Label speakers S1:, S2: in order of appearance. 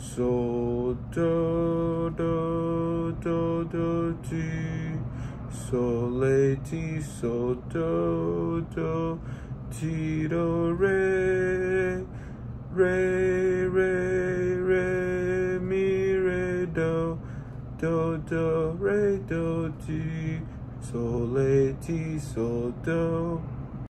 S1: so do do do do ti, so le ti, so do do ti do re, re re re mi re do do re do ti, so le ti, so do.